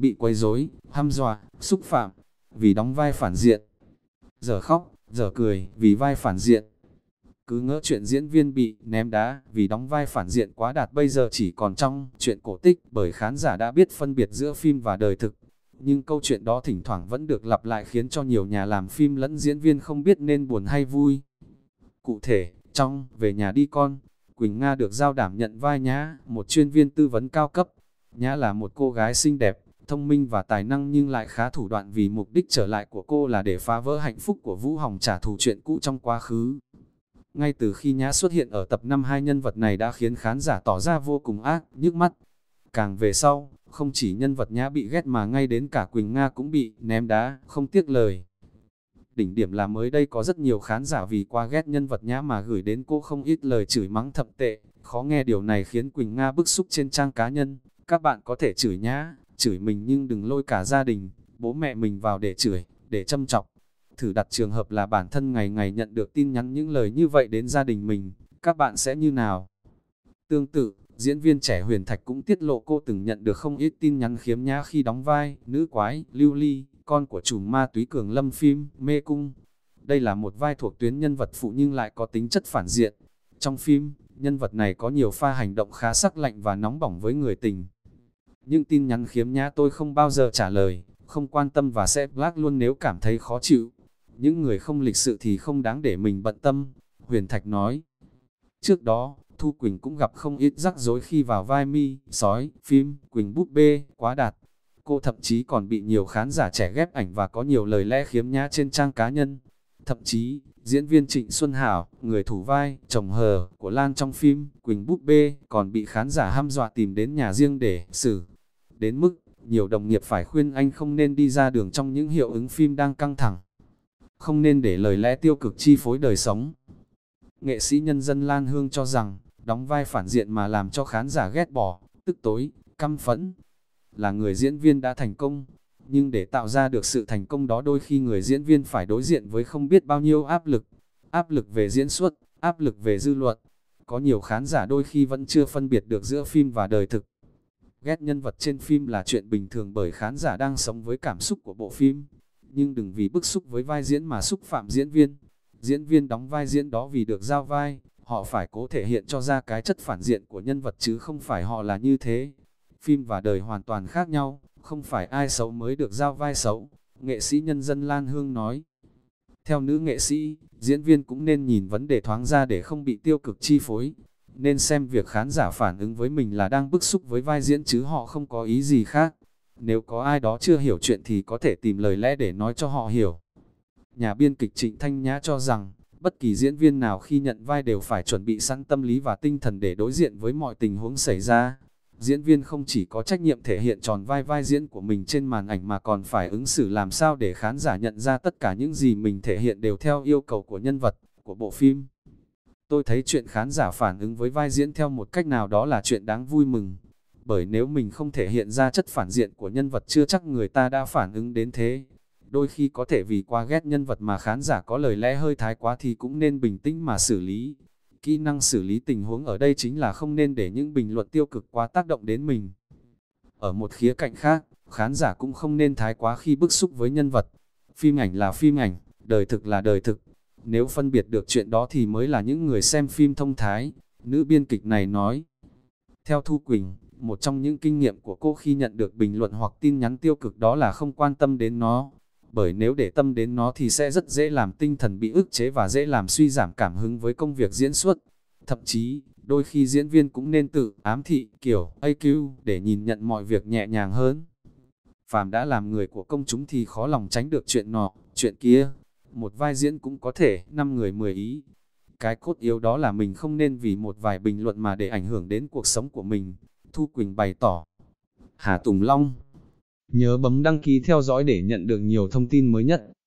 bị quấy rối, hăm dọa, xúc phạm, vì đóng vai phản diện. Giờ khóc, giờ cười, vì vai phản diện. Cứ ngỡ chuyện diễn viên bị ném đá vì đóng vai phản diện quá đạt bây giờ chỉ còn trong chuyện cổ tích, bởi khán giả đã biết phân biệt giữa phim và đời thực. Nhưng câu chuyện đó thỉnh thoảng vẫn được lặp lại khiến cho nhiều nhà làm phim lẫn diễn viên không biết nên buồn hay vui. Cụ thể, trong Về nhà đi con, Quỳnh Nga được giao đảm nhận vai Nhã, một chuyên viên tư vấn cao cấp. Nhã là một cô gái xinh đẹp, thông minh và tài năng nhưng lại khá thủ đoạn, vì mục đích trở lại của cô là để phá vỡ hạnh phúc của Vũ Hồng, trả thù chuyện cũ trong quá khứ. Ngay từ khi Nhã xuất hiện ở tập 5, hai nhân vật này đã khiến khán giả tỏ ra vô cùng ác, nhức mắt. Càng về sau, không chỉ nhân vật Nhã bị ghét mà ngay đến cả Quỳnh Nga cũng bị ném đá, không tiếc lời. Đỉnh điểm là mới đây có rất nhiều khán giả vì quá ghét nhân vật Nhã mà gửi đến cô không ít lời chửi mắng thậm tệ. Khó nghe điều này khiến Quỳnh Nga bức xúc trên trang cá nhân. Các bạn có thể chửi Nhã, chửi mình nhưng đừng lôi cả gia đình, bố mẹ mình vào để chửi, để châm chọc. Thử đặt trường hợp là bản thân ngày ngày nhận được tin nhắn những lời như vậy đến gia đình mình, các bạn sẽ như nào? Tương tự, diễn viên trẻ Huyền Thạch cũng tiết lộ cô từng nhận được không ít tin nhắn khiếm nhã khi đóng vai nữ quái Lưu Ly, con của trùm ma túy Cường Lâm phim Mê Cung. Đây là một vai thuộc tuyến nhân vật phụ nhưng lại có tính chất phản diện. Trong phim, nhân vật này có nhiều pha hành động khá sắc lạnh và nóng bỏng với người tình. Những tin nhắn khiếm nhã tôi không bao giờ trả lời, không quan tâm và sẽ block luôn nếu cảm thấy khó chịu. Những người không lịch sự thì không đáng để mình bận tâm, Huyền Thạch nói. Trước đó, Thu Quỳnh cũng gặp không ít rắc rối khi vào vai Mi, sói, phim Quỳnh búp bê, quá đạt. Cô thậm chí còn bị nhiều khán giả trẻ ghép ảnh và có nhiều lời lẽ khiếm nhã trên trang cá nhân. Thậm chí, diễn viên Trịnh Xuân Hảo, người thủ vai, chồng hờ của Lan trong phim Quỳnh búp bê, còn bị khán giả hăm dọa tìm đến nhà riêng để xử. Đến mức, nhiều đồng nghiệp phải khuyên anh không nên đi ra đường trong những hiệu ứng phim đang căng thẳng. Không nên để lời lẽ tiêu cực chi phối đời sống. Nghệ sĩ nhân dân Lan Hương cho rằng, đóng vai phản diện mà làm cho khán giả ghét bỏ, tức tối, căm phẫn, là người diễn viên đã thành công. Nhưng để tạo ra được sự thành công đó đôi khi người diễn viên phải đối diện với không biết bao nhiêu áp lực về diễn xuất, áp lực về dư luận. Có nhiều khán giả đôi khi vẫn chưa phân biệt được giữa phim và đời thực. Ghét nhân vật trên phim là chuyện bình thường bởi khán giả đang sống với cảm xúc của bộ phim. Nhưng đừng vì bức xúc với vai diễn mà xúc phạm diễn viên. Diễn viên đóng vai diễn đó vì được giao vai, họ phải cố thể hiện cho ra cái chất phản diện của nhân vật chứ không phải họ là như thế. Phim và đời hoàn toàn khác nhau, không phải ai xấu mới được giao vai xấu, nghệ sĩ nhân dân Lan Hương nói. Theo nữ nghệ sĩ, diễn viên cũng nên nhìn vấn đề thoáng ra để không bị tiêu cực chi phối. Nên xem việc khán giả phản ứng với mình là đang bức xúc với vai diễn chứ họ không có ý gì khác. Nếu có ai đó chưa hiểu chuyện thì có thể tìm lời lẽ để nói cho họ hiểu. Nhà biên kịch Trịnh Thanh Nhã cho rằng, bất kỳ diễn viên nào khi nhận vai đều phải chuẩn bị sẵn tâm lý và tinh thần để đối diện với mọi tình huống xảy ra. Diễn viên không chỉ có trách nhiệm thể hiện tròn vai diễn của mình trên màn ảnh mà còn phải ứng xử làm sao để khán giả nhận ra tất cả những gì mình thể hiện đều theo yêu cầu của nhân vật, của bộ phim. Tôi thấy chuyện khán giả phản ứng với vai diễn theo một cách nào đó là chuyện đáng vui mừng. Bởi nếu mình không thể hiện ra chất phản diện của nhân vật chưa chắc người ta đã phản ứng đến thế. Đôi khi có thể vì quá ghét nhân vật mà khán giả có lời lẽ hơi thái quá thì cũng nên bình tĩnh mà xử lý. Kỹ năng xử lý tình huống ở đây chính là không nên để những bình luận tiêu cực quá tác động đến mình. Ở một khía cạnh khác, khán giả cũng không nên thái quá khi bức xúc với nhân vật. Phim ảnh là phim ảnh, đời thực là đời thực. Nếu phân biệt được chuyện đó thì mới là những người xem phim thông thái, nữ biên kịch này nói. Theo Thu Quỳnh, một trong những kinh nghiệm của cô khi nhận được bình luận hoặc tin nhắn tiêu cực đó là không quan tâm đến nó. Bởi nếu để tâm đến nó thì sẽ rất dễ làm tinh thần bị ức chế và dễ làm suy giảm cảm hứng với công việc diễn xuất. Thậm chí, đôi khi diễn viên cũng nên tự ám thị kiểu AQ để nhìn nhận mọi việc nhẹ nhàng hơn. Phàm đã làm người của công chúng thì khó lòng tránh được chuyện nọ, chuyện kia. Một vai diễn cũng có thể 5 người 10 ý. Cái cốt yếu đó là mình không nên vì một vài bình luận mà để ảnh hưởng đến cuộc sống của mình, Thu Quỳnh bày tỏ. Hà Tùng Long, nhớ bấm đăng ký theo dõi để nhận được nhiều thông tin mới nhất.